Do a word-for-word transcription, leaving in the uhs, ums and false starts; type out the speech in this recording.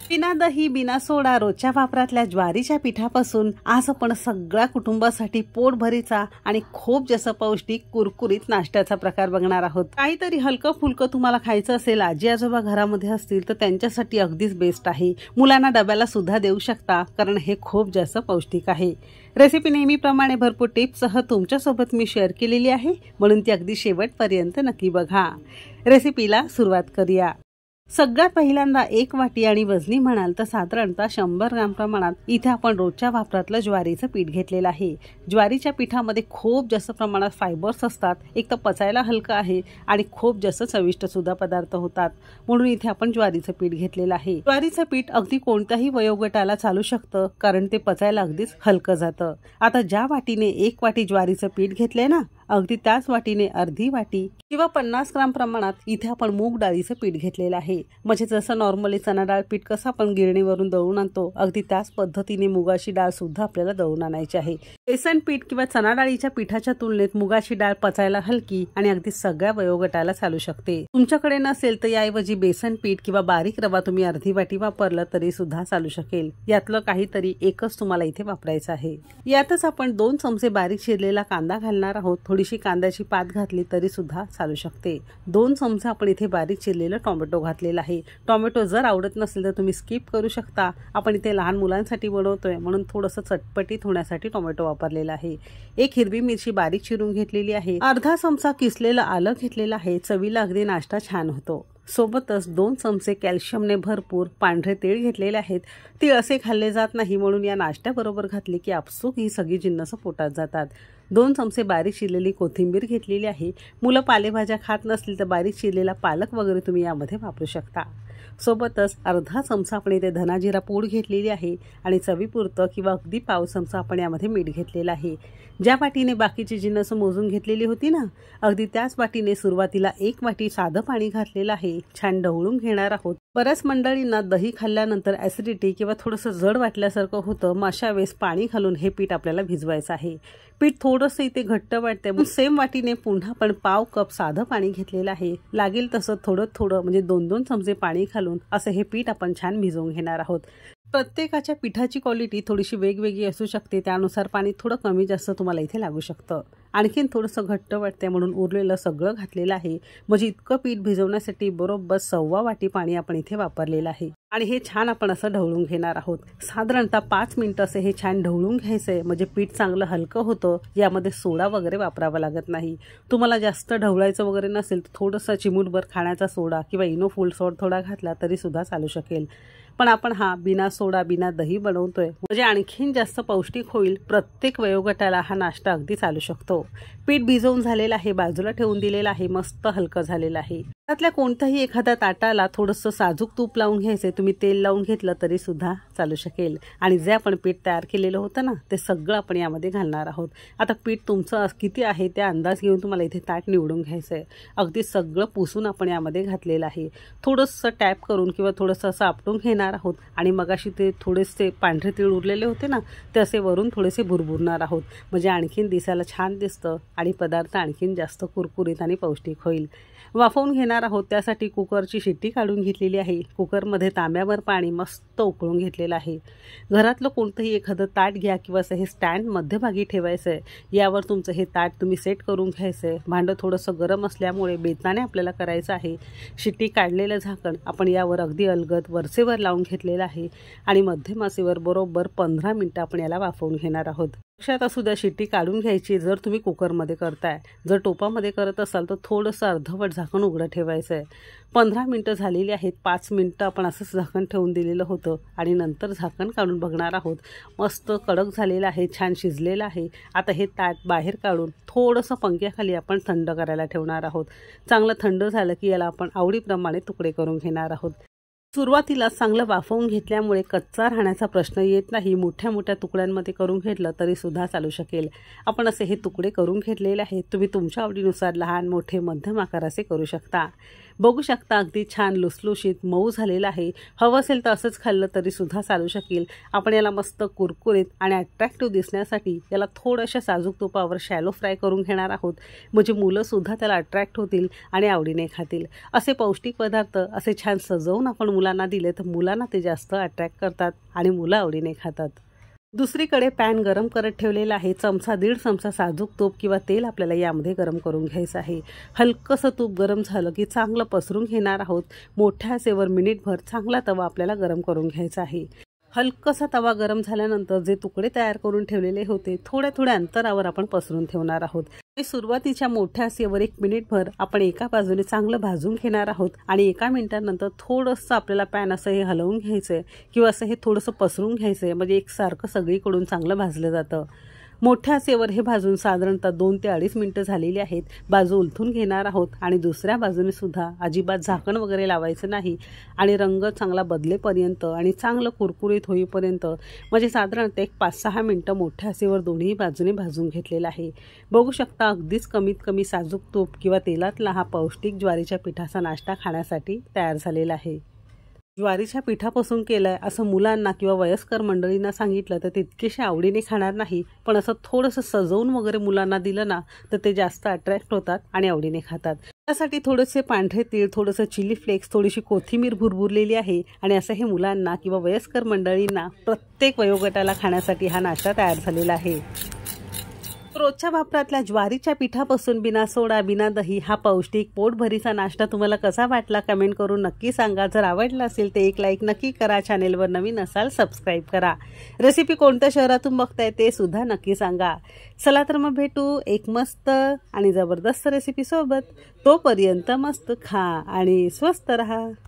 बिना दही बिना सोडा रोजच्या वापरातल्या ज्वारीच्या पिठापासून आज आपण सगळ्या कुटुंबासाठी पोटभरीचा आणि खूप जास्त पौष्टिक कुरकुरीत नाश्त्याचा प्रकार बघणार आहोत। काहीतरी हलकं फुलकं तुम्हाला खायचं असेल, आजी आजोबा घरामध्ये असतील तर त्यांच्यासाठी अगदीच बेस्ट आहे। मुलांना डब्याला सुद्धा देऊ शकता कारण हे खूप जास्त पौष्टिक आहे। रेसिपी नेहमीप्रमाणे भरपूर टिप्ससह तुमच्यासोबत मी शेअर केलेली आहे, म्हणून ती अगदी शेवटपर्यंत नक्की बघा। रेसिपीला सुरुवात करूया। सगळ्यात पहिल्यांदा एक वाटी आणि वजनी म्हणाल तर साधारणतः शंभर ग्राम प्रमाणात इथे आपण रोजच्या वापरातलं ज्वारीचं पीठ घेतलेलं आहे। ज्वारीच्या पिठामध्ये खूप जास्त प्रमाणात फायबर्स असतात, एक तर पचायला हलकं आहे आणि खूप जास्त चविष्ट सुद्धा पदार्थ होतात, म्हणून इथे आपण ज्वारीचं पीठ घेतलेलं आहे। ज्वारीचं पीठ अगदी कोणत्याही वयोगटाला चालू शकतं कारण ते पचायला अगदीच हलकं जातं। आता ज्या वाटीने एक वाटी ज्वारीचं पीठ घेतलंय ना, अगदी त्याच वाटीने अर्धी वाटी किंवा पन्नास ग्राम प्रमाणात इथे आपण मूग डाळीचं पीठ घेतलेलं आहे। म्हणजे जसं नॉर्मली चना डाळ पीठ कसं आपण गिरणीवरून दळून आणतो, अगदी त्याच पद्धतीने मुगाची डाळ सुद्धा आपल्याला दळून आणायची आहे। बेसन पीठ किंवा चना डाळीच्या पिठाच्या तुलनेत मुगाची डाळ पचायला हलकी आणि अगदी सगळ्या वयोगटाला चालू शकते। तुमच्याकडे नसेल तर याऐवजी बेसन पीठ किंवा बारीक रवा तुम्ही अर्धी वाटी वापरलं तरी सुद्धा चालू शकेल। यातलं काहीतरी एकच तुम्हाला इथे वापरायचं आहे। यातच आपण दोन चमचे बारीक चिरलेला कांदा घालणार आहोत। थोडीशी कांद्याची पात घातली तरी सुद्धा चालू शकते। दोन चमचे आपण इथे बारीक चिरलेलं टोमॅटो घातलेला आहे। टोमॅटो जर आवडत नसेल तर तुम्ही स्किप करू शकता। आपण इथे लहान मुलांसाठी बनवतोय म्हणून थोडंसं चटपटीत होण्यासाठी टोमॅटो वापरलेला आहे। एक हिरवी मिरची बारीक चिरून घेतलेली आहे। अर्धा चमचा किसलेलं आलं घेतलेलं आहे। चवीला अगदी नाश्ता छान होतो। सोबतच दोन चमचे कॅल्शियमने भरपूर पांढरे तीळ घेतलेले आहेत। तीळ असे खाल्ले जात नाही, म्हणून या नाश्त्याबरोबर घातले की आपसूक ही सगळी जिन्नस पोटात जातात। दोन चमचे बारीक चिरलेली कोथिंबीर घेतलेली आहे। मुलं पालेभाज्या खात नसतील तर बारीक चिरलेला पालक वगैरे तुम्ही यामध्ये वापरू शकता। सोबतच अर्धा चमचा आपण इथे धना जिरा पूड घेतलेली आहे आणि चवीपुरतं किंवा अगदी पाव चमचा आपण यामध्ये मीठ घेतलेलं आहे। ज्या वाटीने बाकीची जिन्नस मोजून घेतलेली होती ना, अगदी त्याच वाटीने सुरुवातीला एक वाटी साधं पाणी घातलेलं आहे। छान ढवळून घेणार आहोत। बऱ्याच मंडळींना दही खाल्ल्यानंतर ॲसिडिटी किंवा थोडंसं जड वाटल्यासारखं होतं, मग अशा वेळेस पाणी घालून हे पीठ आपल्याला भिजवायचं आहे। पीठ थोडंसं इथे घट्ट वाटते, मग सेम वाटीने पुन्हा आपण पाव कप साधं पाणी घेतलेलं आहे। लागेल तसं थोडं थोडं म्हणजे दोन दोन चमचे पाणी घालून असं हे पीठ आपण छान भिजवून घेणार आहोत। प्रत्येकाच्या पिठाची क्वालिटी थोडीशी वेगवेगळी असू शकते, त्यानुसार पाणी थोडं कमी जास्त तुम्हाला इथे लागू शकतं। आणखीन थोडंसं घट्ट वाटते म्हणून उरलेलं सगळं घातलेलं आहे। म्हणजे इतकं पीठ भिजवण्यासाठी बरोबर सव्वा वाटी पाणी आपण इथे वापरलेलं आहे आणि हे छान आपण असं ढवळून घेणार आहोत। साधारणतः पाच मिनिटं असे हे छान ढवळून घ्यायचंय, म्हणजे पीठ चांगलं हलकं होतं। यामध्ये सोडा वगैरे वापरावा लागत नाही। तुम्हाला जास्त ढवळायचं वगैरे नसेल तर थोडंसं चिमूटभर खाण्याचा सोडा किंवा इनो फुल सॉल्ट थोडा घातला तरी सुद्धा चालू शकेल, पण आपण हा बिना सोडा बिना दही बनवतोय म्हणजे आणखीन जास्त पौष्टिक होईल। प्रत्येक वयोगटाला हा नाश्ता अगदी चालू शकतो। पीठ भिजवून झालेलं आहे, बाजूला ठेवून दिलेलं आहे, मस्त हलकं झालेलं आहे। त्यातल्या कोणत्याही एखाद्या ताटाला थोडंसं साजूक तूप लावून घ्यायचे, तुम्ही तेल लावून घेतलं तरी सुद्धा चालू शकेल। आणि जे आपण पीठ तयार केलेलं होतं ना, ते सगळं आपण यामध्ये घालणार आहोत। आता पीठ तुमचं किती आहे ते अंदाज घेऊन तुम्हाला इथे ताट निवडून घ्यायचंय। अगदी सगळं पुसून आपण यामध्ये घातलेलं आहे। थोडंसं टॅप करून किंवा थोडंसं असं आपटून घेणार आहोत आणि मगाशी ते थोडेसे पांढरे तीळ उरलेले होते ना, ते असे वरून थोडेसे भुरभुरणार आहोत, म्हणजे आणखीन दिसायला छान दिसतं आणि पदार्थ आणखीन जास्त कुरकुरीत आणि पौष्टिक होईल। वाफवून घेणार आहोत, त्यासाठी कुकरची शिट्टी काढून घेतलेली आहे। कुकरमध्ये तांब्यावर पाणी मस्त उकळून घेतलेलं आहे। घरातलं कोणतंही एखादं ताट घ्या किंवा असं हे स्टँड मध्यभागी ठेवायचं आहे। यावर तुमचं हे ताट तुम्ही सेट करून घ्यायचं आहे। भांडं थोडंसं गरम असल्यामुळे बेताने आपल्याला करायचं आहे। शिट्टी काढलेलं झाकण आपण यावर अगदी अलगद वरचेवर लावून घेतलेलं आहे आणि मध्यम आचेवर बरोबर पंधरा मिनिटं आपण याला वाफवून घेणार आहोत। लक्षात असू द्या शिट्टी काढून घ्यायची जर तुम्ही कुकरमध्ये करताय। जर टोपामध्ये करत असाल तर थोडंसं अर्धवट झाकण उघडं ठेवायचं आहे। पंधरा मिनिटं झालेली आहेत। पाच मिनिटं आपण असंच झाकण ठेवून दिलेलं होतं आणि नंतर झाकण काढून बघणार आहोत। मस्त कडक झालेलं आहे, छान शिजलेलं आहे। आता हे ताट बाहेर काढून थोडंसं पंख्याखाली आपण थंड करायला ठेवणार आहोत। चांगलं थंड झालं की याला आपण आवडीप्रमाणे तुकडे करून घेणार आहोत। सुरुवातीला चांगलं वाफवून घेतल्यामुळे कच्चा राहण्याचा प्रश्न येत नाही। मोठ्या मोठ्या तुकड्यांमध्ये करून घेतलं तरी सुद्धा चालू शकेल। आपण असे हे तुकडे करून घेतलेले आहेत। तुम्ही तुमच्या आवडीनुसार लहान मोठे मध्यम आकाराचे करू शकता। बघू शकता अगदी छान लुसलुशीत मऊ झालेला आहे। हवं असेल तर असंच खाल्लं तरी सुद्धा चालू शकेल। आपण याला मस्त कुरकुरीत आणि अट्रॅक्टिव्ह दिसण्यासाठी याला थोड्याशा साजूक तुपावर शॅलो फ्राय करून घेणार आहोत, म्हणजे मुलं सुद्धा त्याला अट्रॅक्ट होतील आणि आवडीने खातील। असे पौष्टिक पदार्थ असे छान सजवून आपण मुलांना दिले तर मुलांना ते जास्त अट्रॅक्ट करतात आणि मुलं आवडीने खातात। दुसरीकडे पॅन गरम करत ठेवलेला आहे। चमचा दीड चमचा साजूक तूप किंवा तेल आपल्याला यामध्ये गरम करून घ्यायचं आहे। हलकंसं तूप गरम झालं की चांगलं पसरून घेणार आहोत। मोठ्या आचेवर मिनिटभर चांगला तवा आपल्याला गरम करून घ्यायचा आहे। हलकासा तवा गरम झाल्यानंतर जे तुकडे तयार करून ठेवलेले होते थोड्या थोड्या अंतरावर आपण पसरून ठेवणार आहोत। सुरुवातीच्या मोठ्या आचेवर एक मिनिटभर आपण एका बाजूने चांगलं भाजून घेणार आहोत आणि एका मिनिटानंतर थोडंसं आपल्याला पॅन असं हे हलवून घ्यायचं किंवा असं हे थोडंसं पसरून घ्यायचं, म्हणजे एकसारखं सगळीकडून चांगलं भाजलं जातं। मोठ्या आचेवर हे भाजून साधारणतः दोन ते अडीच मिनिटं झालेली आहेत। बाजू उलथून घेणार आहोत आणि दुसऱ्या बाजूने सुद्धा अजिबात झाकण वगैरे लावायचं नाही आणि रंग चांगला बदलेपर्यंत आणि चांगलं कुरकुरीत होईपर्यंत, म्हणजे साधारणतः एक पाच सहा मिनिटं मोठ्या आचेवर दोन्ही बाजूने भाजून घेतलेला आहे। बघू शकता अगदीच कमीत कमी साजूक तूप किंवा तेलातला हा पौष्टिक ज्वारीच्या पिठाचा नाश्ता खाण्यासाठी तयार झालेला आहे। ज्वारीच्या पिठापासून केलाय असं मुलांना किंवा वयस्कर मंडळींना सांगितलं तर तितकेशे आवडीने खाणार नाही, पण असं थोडंसं सजवून वगैरे मुलांना दिलं ना तर ते जास्त अट्रॅक्ट होतात आणि आवडीने खातात। त्यासाठी थोडेसे पांढरे तीळ, थोडंसं चिली फ्लेक्स, थोडीशी कोथिंबीर भुरभुरलेली आहे आणि असं हे मुलांना किंवा वयस्कर मंडळींना प्रत्येक वयोगटाला खाण्यासाठी हा नाश्ता तयार झालेला आहे। रोजच्या वापरातल्या ज्वारीच्या पिठापासून बिना सोडा बिना दही हा पौष्टिक पोटभरीचा नाश्ता तुम्हाला कसा वाटला कमेंट करून नक्की सांगा। जर आवडला असेल तर एक लाईक नक्की करा। चॅनेलवर नवीन असाल सबस्क्राईब करा। रेसिपी कोणत्या शहरातून बघताय ते सुद्धा नक्की सांगा। चला तर मग भेटू एक मस्त आणि जबरदस्त रेसिपी सोबत। तोपर्यंत मस्त खा आणि स्वस्त रहा।